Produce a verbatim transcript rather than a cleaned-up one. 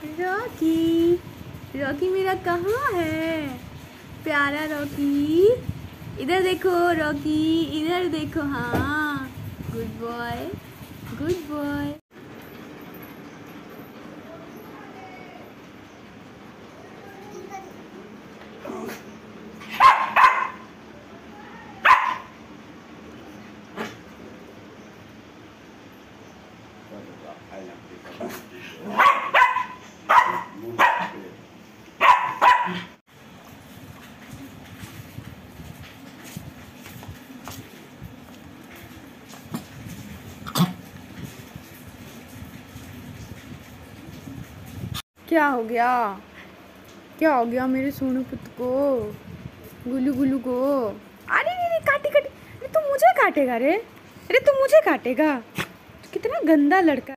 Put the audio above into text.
Rocky, Rocky मेरा कहाँ है? प्यारा रॉकी, इधर देखो रॉकी, इधर देखो। हाँ, गुड बॉय, गुड बॉय। क्या हो गया? क्या हो गया मेरे सोनू पुत्र को, गुल्लू गुल्लू को? अरे नहीं नहीं, काटे काटे। अरे तू मुझे काटेगा रे? अरे तू मुझे काटेगा? कितना गंदा लड़का।